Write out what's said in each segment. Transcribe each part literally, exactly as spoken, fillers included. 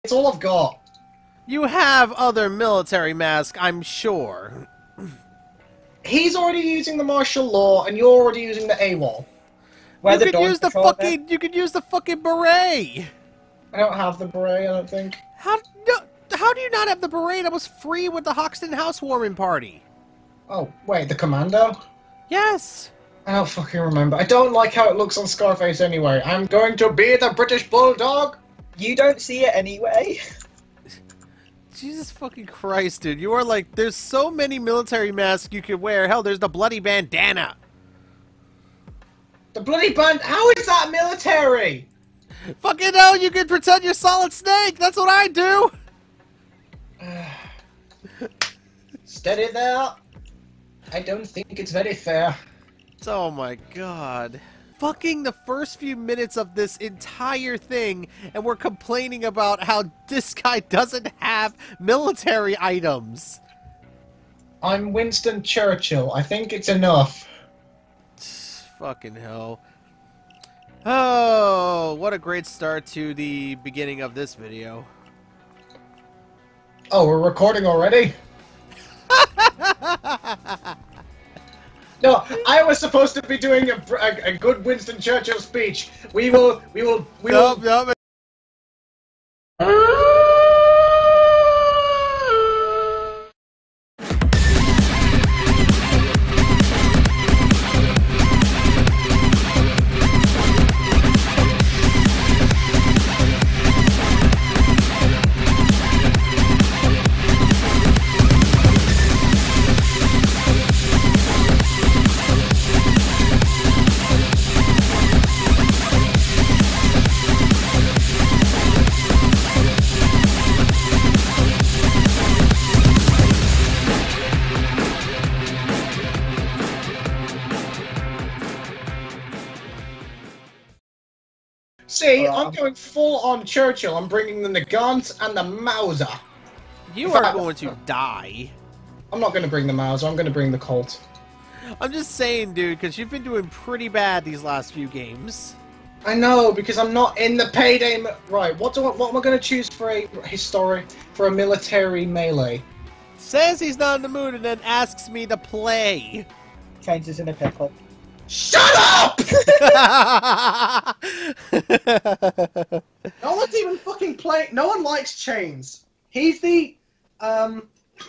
It's all I've got. You have other military masks, I'm sure. He's already using the martial law, and you're already using the AWOL. Where You the could use the patrol fucking. there? You could use the fucking beret. I don't have the beret, I don't think. How no, How do you not have the beret that was free with the Hoxton housewarming party? Oh, wait, the commando? Yes. I don't fucking remember. I don't like how it looks on Scarface anyway. I'm going to be the British Bulldog! You don't see it anyway. Jesus fucking Christ, dude. You are like, there's so many military masks you could wear. Hell, there's the bloody bandana. The bloody band. How is that military? Fucking hell, you can pretend you're Solid Snake. That's what I do. Steady there. I don't think it's very fair. Oh my god. Fucking the first few minutes of this entire thing, and we're complaining about how this guy doesn't have military items. I'm Winston Churchill. I think it's enough. Fucking hell. Oh, what a great start to the beginning of this video. Oh, we're recording already? No, I was supposed to be doing a, a, a good Winston Churchill speech. We will, we will, we Nope, will... nope. See, I'm going full on Churchill. I'm bringing the Nagant and the Mauser. You In are fact, going to die. I'm not going to bring the Mauser. I'm going to bring the Colt. I'm just saying, dude, because you've been doing pretty bad these last few games. I know, because I'm not in the Payday... m- Right, what do I, what am I going to choose for a historic... for a military melee? Says he's not in the mood and then asks me to play. Changes in a pickle. Shut up! No one's even fucking playing... No one likes Chains. He's the... Um...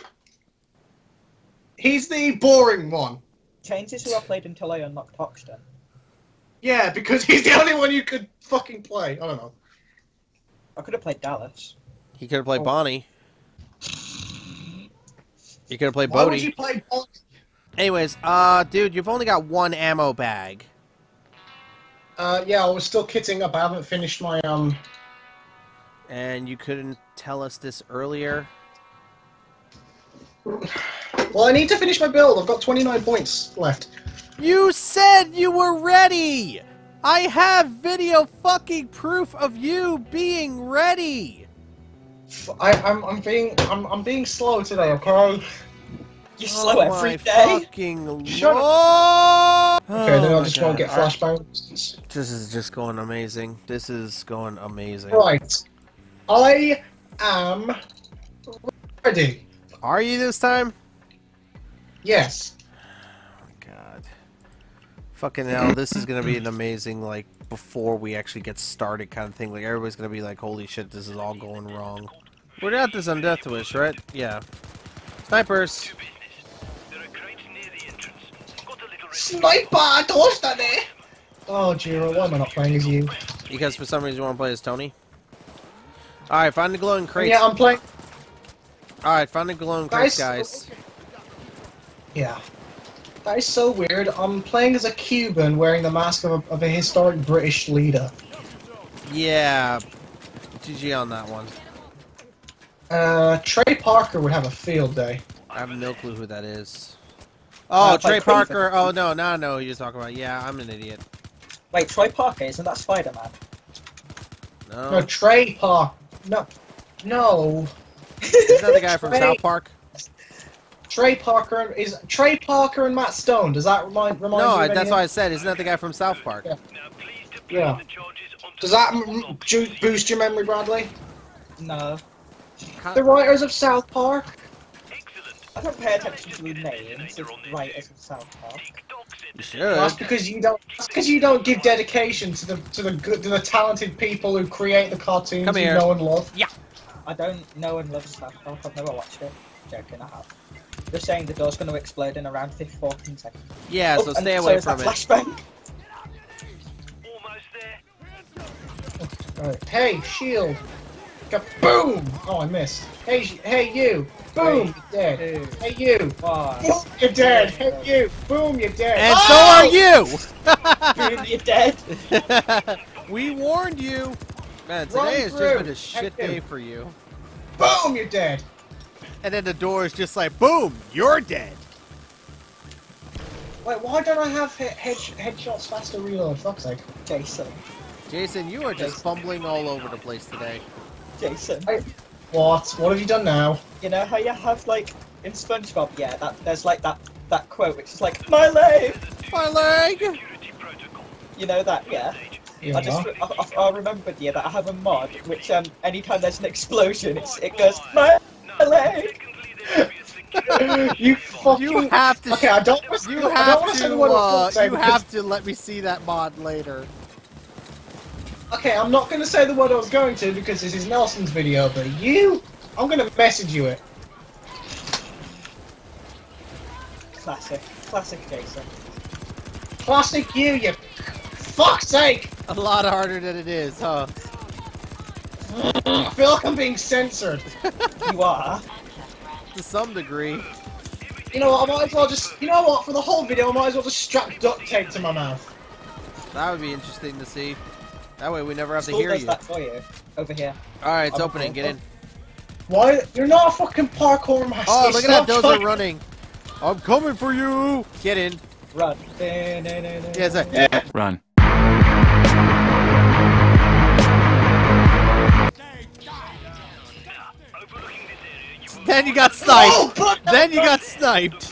He's the boring one. Chains is who I played until I unlocked Hoxton. Yeah, because he's the only one you could fucking play. I don't know. I could have played Dallas. He could have played Oh. Bonnie. He could have played Why would Bodhi. you play Bonnie? Anyways, uh, dude, you've only got one ammo bag. Uh, yeah, I was still kitting up. I haven't finished my, um... And you couldn't tell us this earlier? Well, I need to finish my build. I've got twenty-nine points left. You said you were ready! I have video fucking proof of you being ready! F I, I'm, I'm being, I'm, I'm being slow today, okay? You Oh slow every my day. fucking Shut Lord! Okay, then Oh I'll my just go and God. get flashbangs. This is just going amazing. This is going amazing. Right. I am ready. Are you this time? Yes. Oh my God. Fucking hell, this is gonna be an amazing, like, before we actually get started kind of thing. Like, everybody's gonna be like, holy shit, this is all going wrong. We're at this on Death Wish, right? Yeah. Snipers! Sniper! Toaster there! Oh, Jiro, why am I not playing as you? Because for some reason you want to play as Tony? Alright, find the glowing crates. Yeah, I'm playing... Alright, find the glowing crates, Guys- guys. Yeah. That is so weird. I'm playing as a Cuban wearing the mask of a, of a historic British leader. Yeah. G G on that one. Uh, Trey Parker would have a field day. I have no clue who that is. Oh, Uh, Trey like Parker. Craven. Oh, no, now I know who you're talking about. Yeah, I'm an idiot. Wait, Troy Parker, isn't that Spider-Man? No. No, Trey Parker. No. No. Isn't that the guy from Trey- South Park? Trey Parker and is Trey Parker and Matt Stone. Does that remind remind No, you? I, of that's any- what I said. Isn't that the guy from South Park? Yeah. Yeah. Does that m- ju- boost your memory, Bradley? No. The writers of South Park. I don't pay attention to the names of writers of South Park. You should. That's because you don't. That's because you don't give dedication to the to the good to the talented people who create the cartoons Come you here. know and love. Yeah. I don't know and love South Park. I've never watched it. Joking, I have. They're saying the door's going to explode in around fifteen, fourteen seconds. Yeah, so Oh, and stay so away is from that it. flashbang. Alright. Hey, shield. Boom! Oh, I missed. Hey, sh- hey, you. Boom! You're dead. Two, Hey, you. one. Boom! You're dead. Hey, you. Boom! You're dead. And Oh! so are you! Boom, you're dead. We warned you! Man, Run today has just through. been a shit Heck, day you. for you. Boom! You're dead. And then the door is just like, boom! You're dead! Wait, why don't I have he- head headshots faster reload? Fuck's sake. Jason. Jason, you are just fumbling all over the place today. Jason. I- What? What have you done now? You know how you have, like, in SpongeBob, yeah, that there's, like, that, that quote which is like, my leg! My leg! You know that, yeah? Yeah. I just, I, I, I remembered, yeah, that I have a mod, which, um, anytime there's an explosion, it's, it goes, my leg! you fucking. You have to. Okay, I don't. wanna say- You I don't have wanna say the to. word Uh, say you because- have to let me see that mod later. Okay, I'm not going to say the word I was going to because this is Nelson's video, but you, I'm going to message you it. Classic. Classic Jason. Classic you, you fuck's sake! A lot harder than it is, huh? I feel like I'm being censored. You are. To some degree. You know what, I might as well just, you know what, for the whole video I might as well just strap duct tape to my mouth. That would be interesting to see. That way we never have to School hear does you. that for you. Over here. Alright, it's I'm opening. Get in. Why? You're not a fucking parkour master. Oh, look at that Stop dozer trying- running. I'm coming for you. Get in. Run. Yeah, it's like, Run. then you got sniped. Oh, but- Then you got sniped.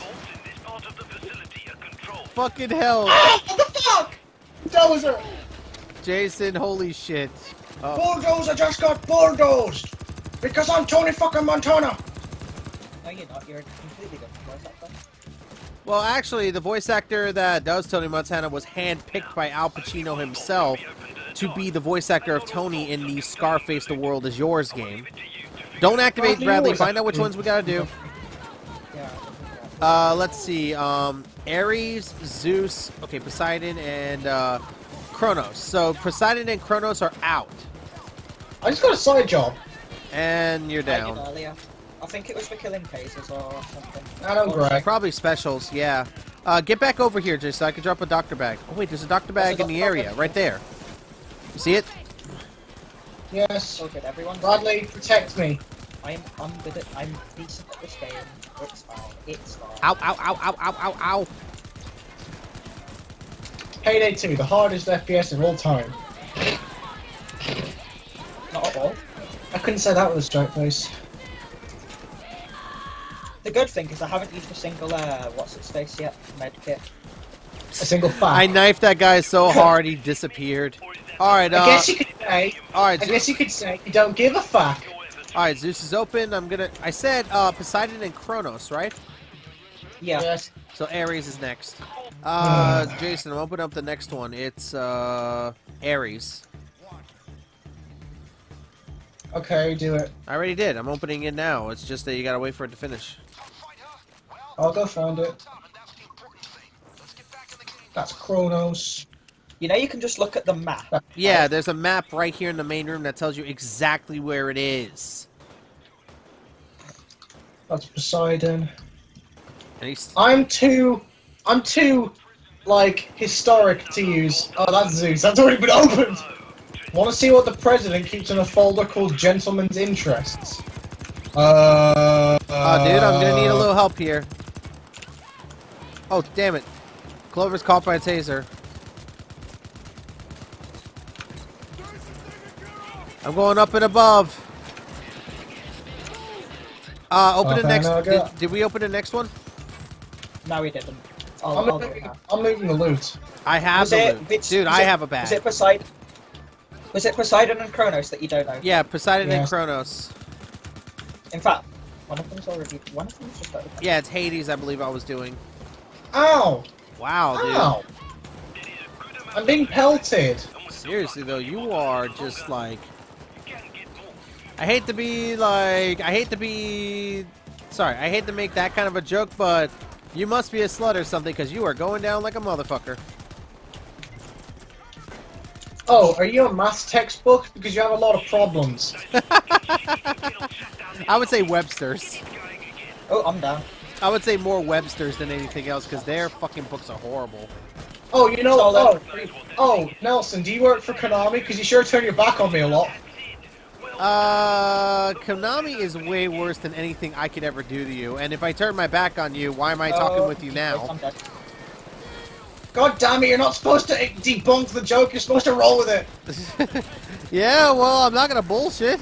Fucking hell. Ah, what the fuck? Dozer! Jason, holy shit. Oh. Bulldozer just got bulldozed! Because I'm Tony fucking Montana! No, you're not. You're a completely different voice actor. Well, actually, the voice actor that does Tony Montana was handpicked by Al Pacino himself to be the voice actor of Tony in the Scarface The World Is Yours game. Don't activate, Bradley Bradley. Yours. Find out which ones we gotta do. Yeah. Uh, let's see. Um, Ares, Zeus, okay, Poseidon, and uh, Kronos. So Poseidon and Kronos are out, I just got a side job. and you're I did down. earlier. I think it was for killing cases or something. I don't Greg. Probably specials, yeah. Uh, get back over here, just so I can drop a doctor bag. Oh wait, there's a doctor bag in the area, right there. You see it? Yes. So good, everyone. Bradley, protect me. I'm, I'm good at, I'm decent at this game. It's fine. It's fine. Ow, ow, ow, ow, ow, ow, ow. Payday two, the hardest F P S of all time. Not at all. I couldn't say that with a straight face. The good thing is I haven't used a single, uh, what's its face yet? Medkit. A single fact. I knifed that guy so hard he disappeared. Alright, uh, I guess you could say. alright, I Zeus, guess you could say you don't give a fuck. alright, Zeus is open. I'm gonna, I said, uh, Poseidon and Kronos, right? Yeah. Yes. So Ares is next. Uh, Jason, I'm opening up the next one. It's, uh, Ares. Okay, do it. I already did. I'm opening it now. It's just that you gotta wait for it to finish. I'll go find it. That's Kronos. You know, you can just look at the map. Yeah, there's a map right here in the main room that tells you exactly where it is. That's Poseidon. And he's, I'm too, I'm too, like, historic to use. Oh, that's Zeus. That's already been opened. Want to see what the president keeps in a folder called Gentleman's Interests? Uh. oh, dude, I'm gonna need a little help here. Oh, damn it. Clover's caught by a taser. I'm going up and above. Uh, open Okay, the next. now I got- Did, did we open the next one? No, we didn't. I'll, I'm I'll do it moving, now. I'm moving the loot. I have Was the it, loot. which, Dude, was I it- have a Was bag. it Poseidon? Was it Poseidon and Kronos that you don't know? Yeah, Poseidon and Yes. Kronos. In fact, one of them's already. One of them's just open. Yeah, it's Hades, I believe I was doing. Ow! Wow, dude. Ow! I'm being pelted. Seriously, though, you are just like... I hate to be like... I hate to be... Sorry, I hate to make that kind of a joke, but you must be a slut or something, because you are going down like a motherfucker. Oh, are you a maths textbook? Because you have a lot of problems. I would say Webster's. Oh, I'm down. I would say more Webster's than anything else, because their fucking books are horrible. Oh, you know, Oh, oh, oh, Nelson, do you work for Konami? Because you sure turn your back on me a lot. Uh, Konami is way worse than anything I could ever do to you, and if I turn my back on you, why am I talking Oh, with you now? I'm dead. God damn it, you're not supposed to debunk the joke, you're supposed to roll with it. Yeah, well, I'm not gonna bullshit.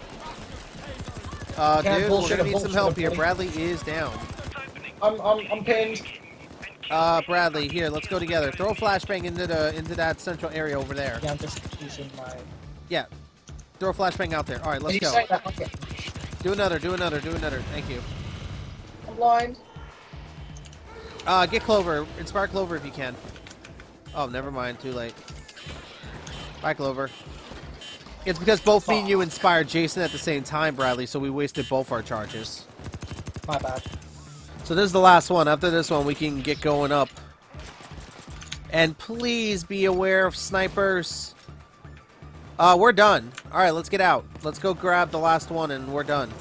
Uh, Can't dude, bullshit we're gonna a need some bullshit help a here. bully. Bradley is down. I'm, I'm, I'm pinned. Uh, Bradley, here, let's go together. Throw a flashbang into the into that central area over there. Yeah, I'm just using my. Yeah, throw a flashbang out there. All right, Did let's you go. say that? Okay. Do another, do another, do another. Thank you. I'm blind. Uh, get Clover. Inspire Clover if you can. Oh, never mind. Too late. Bye, Clover. It's because both me and you inspired Jason at the same time, Bradley, so we wasted both our charges. My bad. So this is the last one. After this one, we can get going up. And please be aware of snipers. Uh, we're done. All right, let's get out. Let's go grab the last one, and we're done.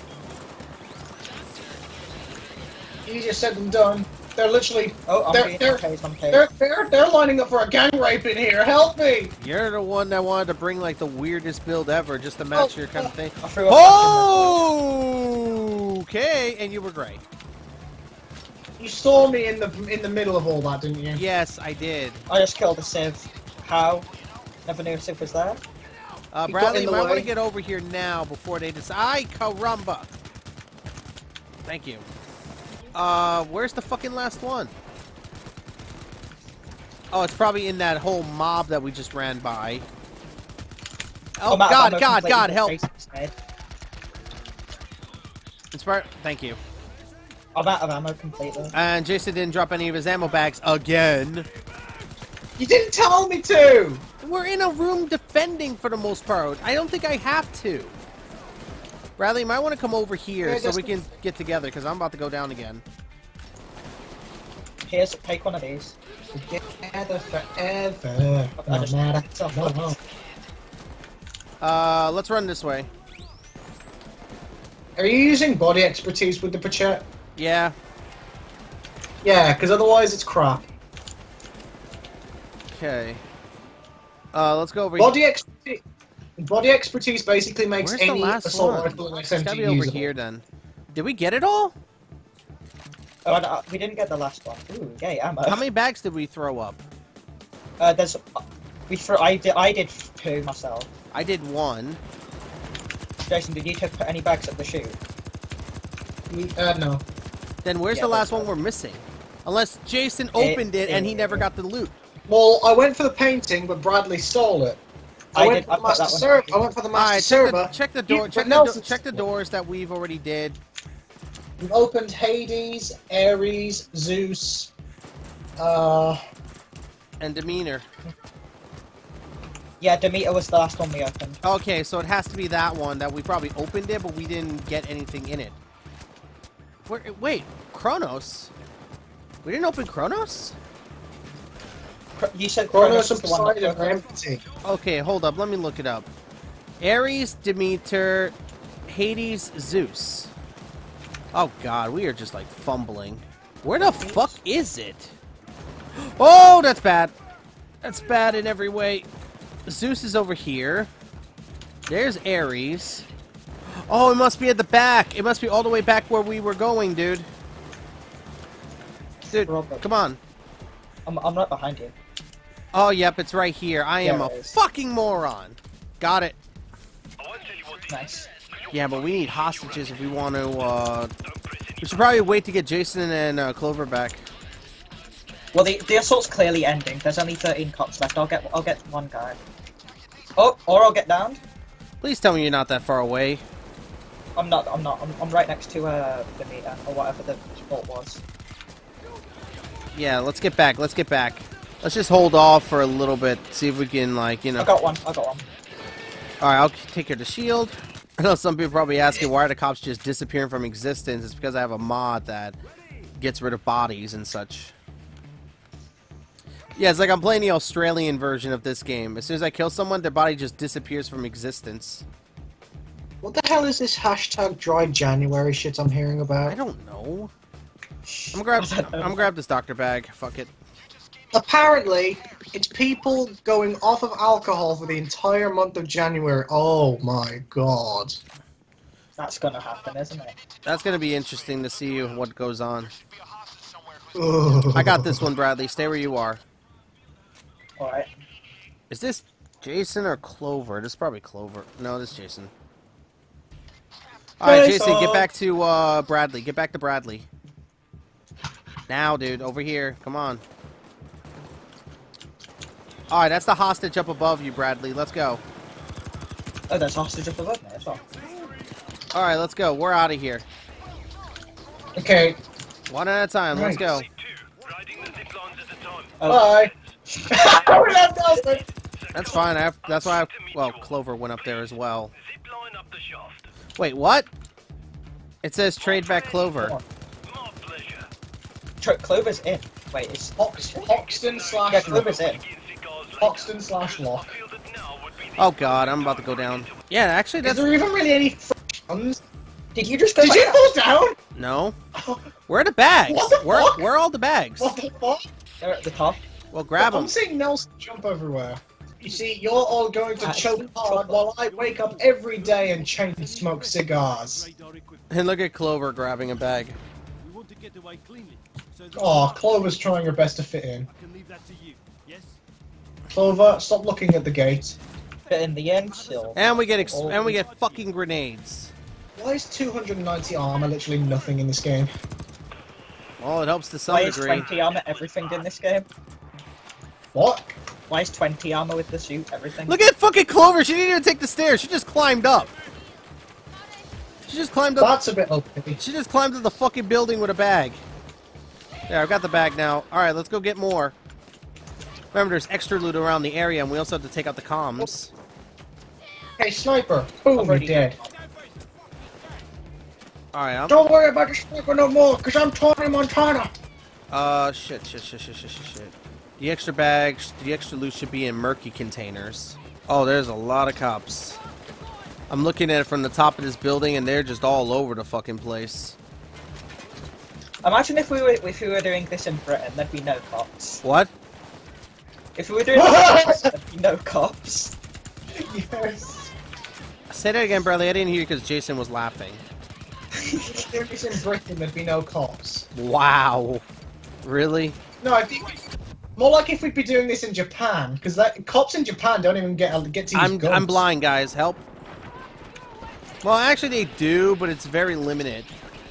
Easier said than done. They're literally, Oh, I'm they're, being they're, tased, I'm tased. they're, they're, they're lining up for a gang rape in here. Help me! You're the one that wanted to bring, like, the weirdest build ever just to match Oh, your kind of thing. I threw a Oh! Okay, and you were great. You saw me in the in the middle of all that, didn't you? Yes, I did. I just killed a Civ. How? Never knew a Civ was there. Uh, You got Bradley, in you the might want to way. get over here now before they decide. Ay, caramba! Thank you. Uh, where's the fucking last one? Oh, it's probably in that whole mob that we just ran by. Oh, I'm out of God, ammo God, completely, God, but help! Jason's dead. Inspire. Thank you. I'm out of ammo completely. And Jason didn't drop any of his ammo bags again. You didn't tell me to! We're in a room defending for the most part. I don't think I have to. Bradley, you might want to come over here Yeah, so just- we can get together, because I'm about to go down again. Here's, take one of these. Together forever. I just- No matter. No, no. Uh, let's run this way. Are you using body expertise with the Pachet? Yeah. Yeah, because otherwise it's crap. Okay. Uh, let's go over Body expertise. Body expertise basically makes Where's the any last assault one? rifle and It's S M gotta G be over usable. here then. Did we get it all? Oh, I, I, we didn't get the last one. Ooh, yay, ammo. How many bags did we throw up? Uh, there's. Uh, we threw. I did. I did two myself. I did one. Jason, did you take put any bags at the shoot? Uh, no. Then where's Yeah, the last that's one we're missing? Unless Jason It- opened it and he it- never got the loot. Well, I went for the painting, but Bradley stole it. I, I went did- for I the put master that one server. back. I went for the master Alright, check server. the, check the door. You- Check but the, Nelson- do check the doors that we've already did. We've opened Hades, Ares, Zeus. Uh, And demeanor. Yeah, Demeter was the last one we opened. Okay, so it has to be that one that we probably opened it, but we didn't get anything in it. Where, wait, Kronos? We didn't open Kronos? Cro- You said Chronos Kronos and was the one that Poseidon are broke. empty. Okay, hold up. Let me look it up. Ares, Demeter, Hades, Zeus. Oh god, we are just like fumbling. Where the fuck is it? Oh, that's bad. That's bad in every way. Zeus is over here. There's Ares. Oh, it must be at the back. It must be all the way back where we were going, dude. Dude, Robert. come on. I'm, I'm right behind you. Oh, yep, it's right here. I am There a it is. fucking moron. Got it. Nice. Yeah, but we need hostages if we want to, uh... We should probably wait to get Jason and uh, Clover back. Well, the the assault's clearly ending. There's only thirteen cops left. I'll get I'll get one guy. Oh, or I'll get downed. Please tell me you're not that far away. I'm not. I'm not. I'm, I'm right next to uh, the meter or whatever the bolt was. Yeah, let's get back. Let's get back. Let's just hold off for a little bit. See if we can, like, you know. I got one. I got one. All right, I'll take care of the shield. I know some people are probably asking why are the cops just disappearing from existence. It's because I have a mod that gets rid of bodies and such. Yeah, it's like I'm playing the Australian version of this game. As soon as I kill someone, their body just disappears from existence. What the hell is this hashtag dry January shit I'm hearing about? I don't know. I'm gonna grab. I'm gonna grab this doctor bag. Fuck it. Apparently, it's people going off of alcohol for the entire month of January. Oh my god. That's gonna happen, isn't it? That's gonna be interesting to see what goes on. Ugh. I got this one, Bradley. Stay where you are. All right. Is this Jason or Clover? This is probably Clover. No, this is Jason. All right, Hey, Jason, Saul. get back to uh, Bradley. Get back to Bradley. Now, dude, over here. Come on. All right, that's the hostage up above you, Bradley. Let's go. Oh, there's hostage up above me as well. All right, let's go. We're out of here. Okay, One at a time. Let's go. Oh, bye. We left Nelson. That's fine. I have, that's why I... Well, Clover went up there as well. Wait, what? It says trade back Clover. come on. Tr- Clover's in. Wait, it's Hox- Hoxton slash yeah, Clover's in. Hoxton slash Lock. Oh, God. I'm about to go down. Yeah, actually, Is that's... there even really any friends? Did you just go? Did back you down? fall down? No. Where are the bags? What the where, fuck? where are all the bags? What the fuck? They're at the top. Well, grab them. I'm seeing Nelson jump everywhere. You see, you're all going to Ah, choke hard while I wake up every day and chain smoke cigars. And look at Clover grabbing a bag. Oh, Clover's trying her best to fit in. Clover, stop looking at the gate. But in the end, still. And we get ex and we get fucking grenades. Why is two hundred ninety armor literally nothing in this game? Well, it helps to some Why is degree. twenty armor everything in this game? What? Why is twenty armor with the suit everything? Look at fucking Clover. She didn't even take the stairs. She just climbed up. She just climbed up. That's a bit okay. She just climbed up the fucking building with a bag. There, I've got the bag now. All right, let's go get more. Remember, there's extra loot around the area, and we also have to take out the comms. Hey, sniper. Boom, you're Already. dead. All right, I'm... Don't worry about the sniper no more, because I'm Tony Montana. Uh, shit, shit, shit, shit, shit, shit, shit. The extra bags, the extra loot should be in murky containers. Oh, there's a lot of cops. I'm looking at it from the top of this building, and they're just all over the fucking place. Imagine if we were if we were doing this in Britain, there'd be no cops. What? If we were doing this, there'd be no cops. Yes. Say that again, Bradley. I didn't hear you because Jason was laughing. If it was in Britain, there'd be no cops. Wow. Really? No, I think more like if we'd be doing this in Japan, because that cops in Japan don't even get get to use I'm guns. I'm blind, guys. Help. Well, actually, they do, but it's very limited.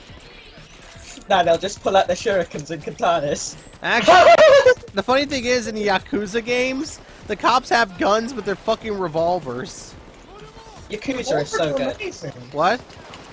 Nah, they'll just pull out their shurikens and katanas. Actually, the funny thing is, in the Yakuza games, the cops have guns, but they're fucking revolvers. Yakuza is so good. Amazing. What?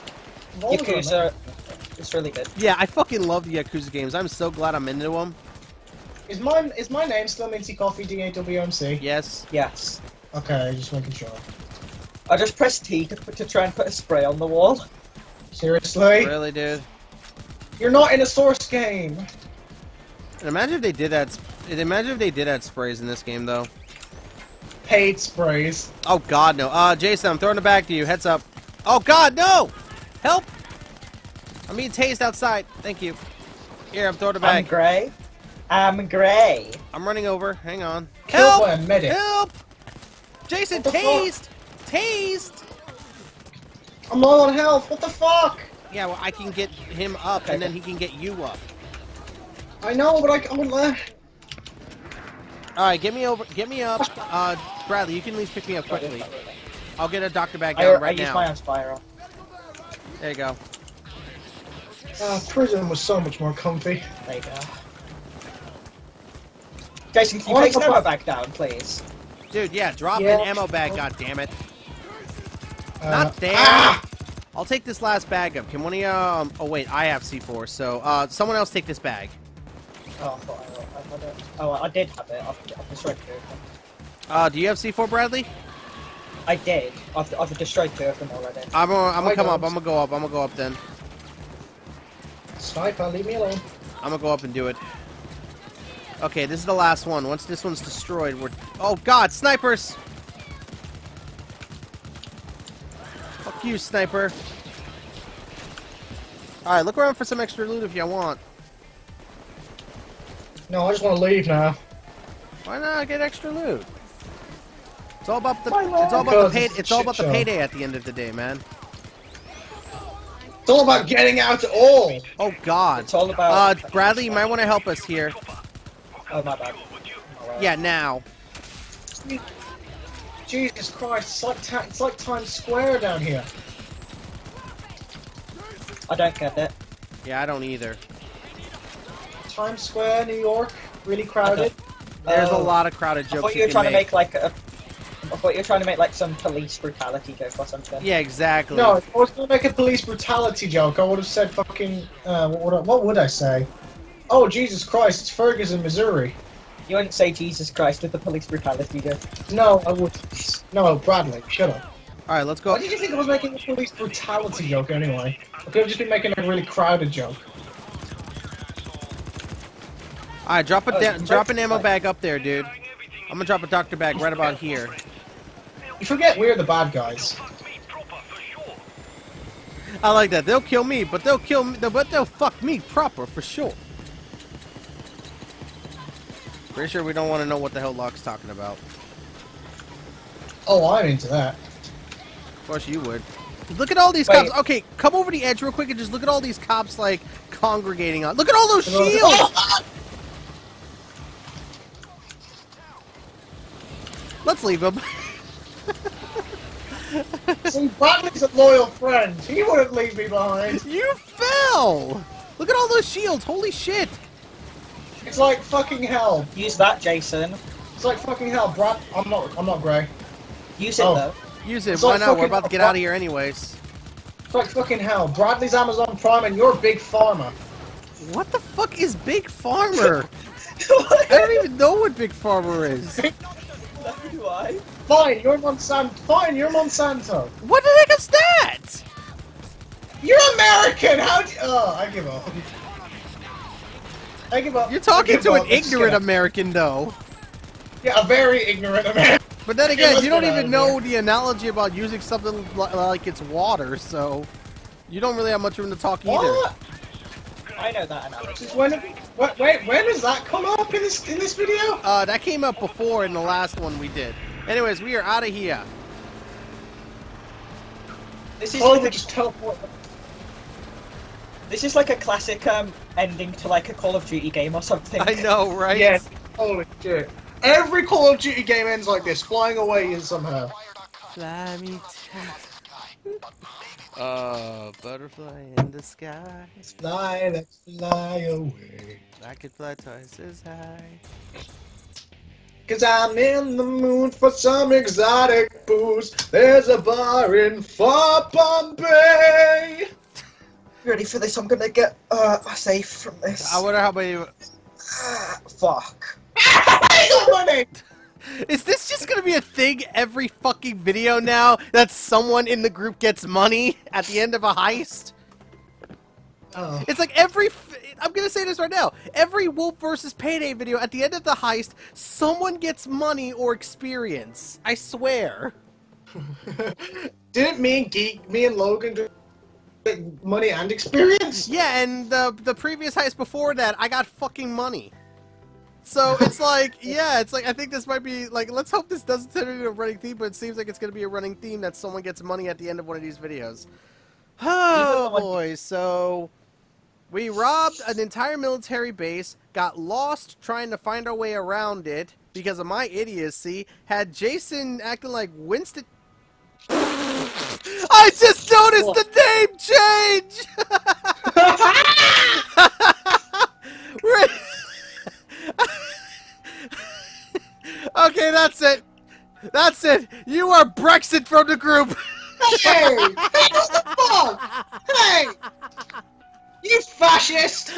Yakuza is really good. Yeah, I fucking love the Yakuza games. I'm so glad I'm into them. Is mine is my name still Minty Coffee D A W M C? Yes. Yes. Okay, just making sure. I just pressed T to, put, to try and put a spray on the wall. Seriously? Really, dude? You're not in a source game. And imagine if they did that. Imagine if they did add sprays in this game, though. Paid sprays. Oh God, no. Uh, Jason, I'm throwing it back to you. Heads up. Oh God, no! Help! I'm being tased outside. Thank you. Here, I'm throwing it I'm back. grey. I'm grey. I'm running over. Hang on. Killed Help! by a medic. Help! Jason, What the fuck? tased! Tased! I'm low on health. What the fuck? Yeah, well, I can get him up, and then he can get you up. I know, but I, I would let. All right, get me over. Get me up. Uh, Bradley, you can at least pick me up quickly. I'll get a doctor bag I, down I right used now. my own spiral. There you go. Uh, prison was so much more comfy. There you go. Jason, can you I take wanna the put- ammo bag down, please? Dude, yeah, drop Yeah. an ammo bag, god damn it. Uh, Not there. Ah! I'll take this last bag up. Can one of you, um, oh wait, I have C four, so, uh, someone else take this bag. Oh, I thought I, I had it. Oh, I did have it. I've, I've destroyed two of them. Uh, do you have C four, Bradley? I did. I've, I've destroyed two of them already. I'm gonna, I'm gonna I come don't. up, I'm gonna go up, I'm gonna go up then. Sniper, leave me alone. I'm gonna go up and do it. Okay, this is the last one. Once this one's destroyed, we're... Oh god, snipers! Fuck you, sniper. Alright, look around for some extra loot if you want. No, I just want to leave now. Why not get extra loot? It's all about the Why not? it's all about the Because pay, it's a it's all shit about the show. payday at the end of the day, man. It's all about getting out all. Oh god. It's all about... Uh Bradley, you might want to help us here. Oh, my bad. Oh, well. Yeah, now. Jesus Christ, it's like, ta it's like Times Square down here. I don't get it. Yeah, I don't either. Times Square, New York, really crowded. There's Oh. a lot of crowded I jokes thought you you were can trying make. to make like a... I thought you were trying to make like some police brutality joke or something. Yeah, exactly. No, if I was gonna make a police brutality joke, I would have said fucking, uh, what would I, what would I say? Oh, Jesus Christ, it's Ferguson, Missouri. You wouldn't say Jesus Christ with the police brutality joke. No, I wouldn't. No, Bradley, shut up. Alright, let's go. Why did you think I was making a police brutality joke anyway? I could have just been making a really crowded joke. Alright, drop a Oh, da- it's drop an ammo right. bag up there, dude. I'm gonna drop a doctor bag right about here. You forget we're the bad guys. I like that. They'll kill me, but they'll kill me, but they'll fuck me proper for sure. Pretty sure we don't want to know what the hell Locke's talking about. Oh, I'm into that. Of course you would. Look at all these Wait. cops. Okay, come over the edge real quick and just look at all these cops like congregating on. Look at all those shields. Let's leave them. See, Bradley's a loyal friend. He wouldn't leave me behind. You fell. Look at all those shields. Holy shit. It's like fucking hell. Use that, Jason. It's like fucking hell, Brad. I'm not. I'm not Grey. Use it Oh. though. Use it. It's Why like not? We're fucking- about to get out of here anyways. It's like fucking hell. Bradley's Amazon Prime and you're Big Pharma. What the fuck is Big Farmer? I don't even know what Big Farmer is. Neither do I. Fine, you're Monsanto. Fine, you're Monsanto. What the heck is that? You're American. How? Do you... Oh, I give up. I give up. You're talking I give to up. an Let's ignorant get out. American, though. Yeah, a very ignorant American. But then Yeah, again, let's you don't get out even of know here. the analogy about using something li- like it's water, so you don't really have much room to talk either. What? I know that analogy. Since when? Wait, wait, when does that come up in this in this video? Uh, that came up before in the last one we did. Anyways, we are out of here. This is Oh, like we a, just teleport. this is like a classic um ending to like a Call of Duty game or something. I know, right? Yes. Holy shit. Every Call of Duty game ends like this, flying away is somehow. Fly me to... Oh, butterfly in the sky. Fly, let's fly away. I could fly twice as high. Cause I'm in the mood for some exotic booze. There's a bar in far Bombay. Ready for this? I'm gonna get uh safe from this. I wonder how many... Fuck. I got money! Is this just gonna be a thing every fucking video now? That someone in the group gets money at the end of a heist? Oh. It's like every... F I'm gonna say this right now. Every Wolf versus Payday video, at the end of the heist, someone gets money or experience. I swear. Didn't me and Geek, me and Logan do money and experience? Yeah, and the, the previous heist before that, I got fucking money. So it's like, yeah, it's like, I think this might be, like, let's hope this doesn't turn into a running theme, but it seems like it's going to be a running theme that someone gets money at the end of one of these videos. Oh, boy, so we robbed an entire military base, got lost trying to find our way around it because of my idiocy, had Jason acting like Winston... I just noticed the name change! Right. Okay, that's it. fascist!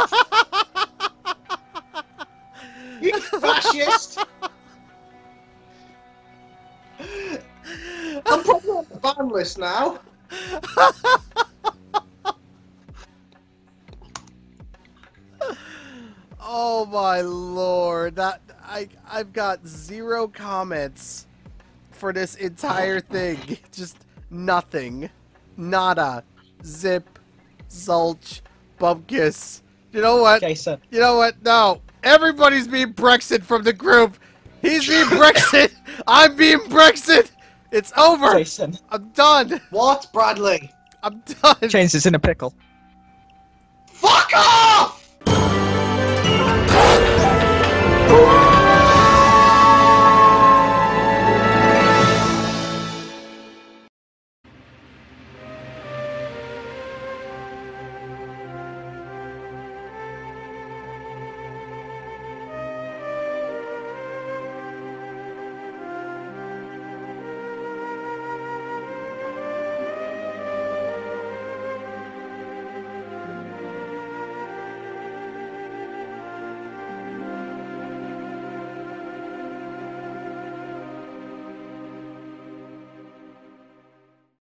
You fascist! I'm probably on the ban list now. Oh my lord, that I I've got zero comments for this entire thing. Just nothing. Nada. Zip. Zulch. Bumkiss. You know what? Jason. You know what? No. Everybody's being Brexit from the group. He's being Brexit. I'm being Brexit. It's over. Jason. I'm done. What, Bradley? I'm done. James is in a pickle. Fuck off!